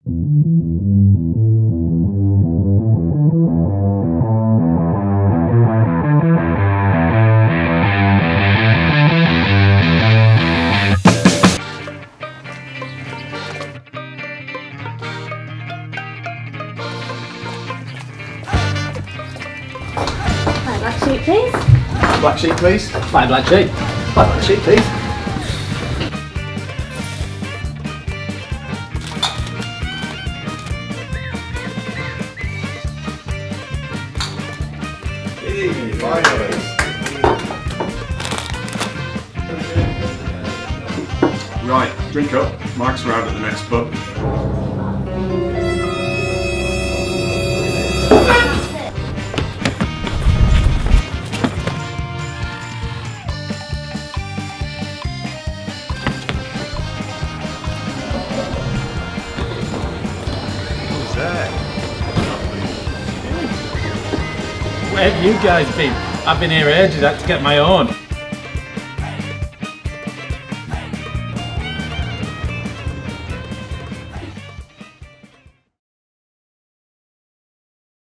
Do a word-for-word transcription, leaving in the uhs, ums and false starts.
Black sheep, please. Black sheep, please. Five black sheep. Five black sheep, please. Hey, finally. Right, drink up. Mark's around at the next pub. Where have you guys been? I've been here ages, I had to get my own.